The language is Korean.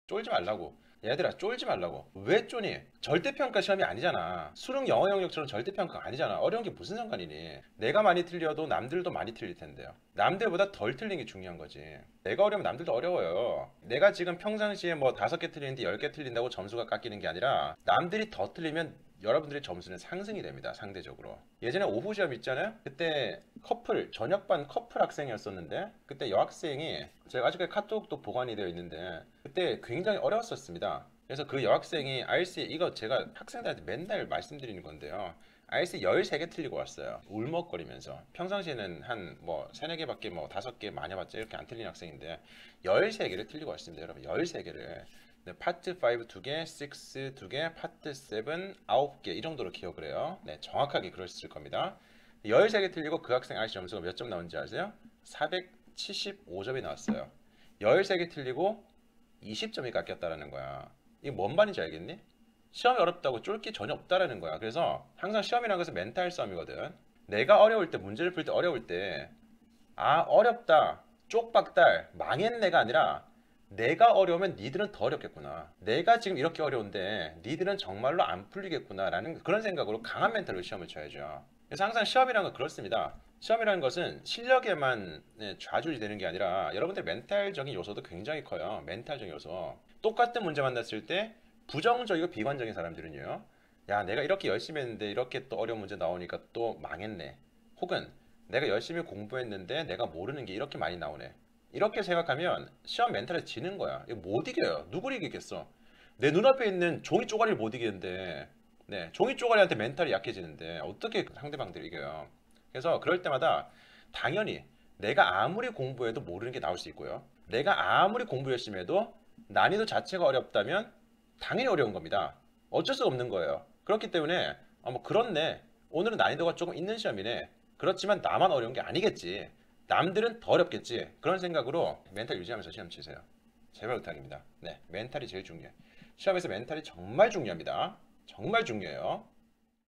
쫄지 말라고. 얘들아, 쫄지 말라고. 왜 쪼니? 절대평가 시험이 아니잖아. 수능 영어 영역처럼 절대평가가 아니잖아. 어려운 게 무슨 상관이니? 내가 많이 틀려도 남들도 많이 틀릴 텐데요. 남들보다 덜 틀린 게 중요한 거지. 내가 어려우면 남들도 어려워요. 내가 지금 평상시에 뭐 5개 틀리는데 10개 틀린다고 점수가 깎이는 게 아니라 남들이 더 틀리면 여러분들의 점수는 상승이 됩니다. 상대적으로. 예전에 오후 시험 있잖아요. 그때 저녁반 커플 학생이었었는데 그때 여학생이 제가 아직까지 카톡도 보관이 되어 있는데 그때 굉장히 어려웠었습니다. 그래서 그 여학생이 IELTS 이거 제가 학생들한테 맨날 말씀드리는 건데요. IELTS 13개 틀리고 왔어요. 울먹거리면서. 평상시에는 한 뭐 3, 4개밖에 뭐 5개 많이 해봤자 이렇게 안 틀린 학생인데 13개를 틀리고 왔습니다. 여러분 13개를. 네, 파트 5 2개, 6 2개, 파트 7 9개 이 정도로 기억을 해요. 네, 정확하게 그러셨을 겁니다. 13개 틀리고 그 학생 IELTS 점수가 몇 점 나온지 아세요? 475점이 나왔어요. 13개 틀리고 20점이 깎였다라는 거야. 이게 뭔 말인지 알겠니? 시험이 어렵다고 쫄 게 전혀 없다라는 거야. 그래서 항상 시험이라는 것은 멘탈 싸움이거든. 내가 어려울 때, 문제를 풀 때 어려울 때, 아, 어렵다, 쪽박달, 망했네가 아니라 내가 어려우면 니들은 더 어렵겠구나. 내가 지금 이렇게 어려운데 니들은 정말로 안 풀리겠구나라는 그런 생각으로 강한 멘탈로 시험을 쳐야죠. 그래서 항상 시험이라는 건 그렇습니다. 시험이라는 것은 실력에만 좌절이 되는 게 아니라 여러분들 멘탈적인 요소도 굉장히 커요. 멘탈적인 요소. 똑같은 문제 만났을 때 부정적이고 비관적인 사람들은요. 야, 내가 이렇게 열심히 했는데 이렇게 또 어려운 문제 나오니까 또 망했네. 혹은 내가 열심히 공부했는데 내가 모르는 게 이렇게 많이 나오네. 이렇게 생각하면 시험 멘탈에 지는 거야. 이거 못 이겨요. 누굴 이기겠어? 내 눈앞에 있는 종이 쪼가리를 못 이기는데, 네, 종이 쪼가리한테 멘탈이 약해지는데 어떻게 상대방들을 이겨요? 그래서 그럴 때마다 당연히 내가 아무리 공부해도 모르는 게 나올 수 있고요. 내가 아무리 공부 열심히 해도 난이도 자체가 어렵다면 당연히 어려운 겁니다. 어쩔 수 없는 거예요. 그렇기 때문에 뭐 그렇네. 오늘은 난이도가 조금 있는 시험이네. 그렇지만 나만 어려운 게 아니겠지. 남들은 더 어렵겠지. 그런 생각으로 멘탈 유지하면서 시험 치세요. 제발 부탁입니다. 네, 멘탈이 제일 중요해. 시험에서 멘탈이 정말 중요합니다. 정말 중요해요.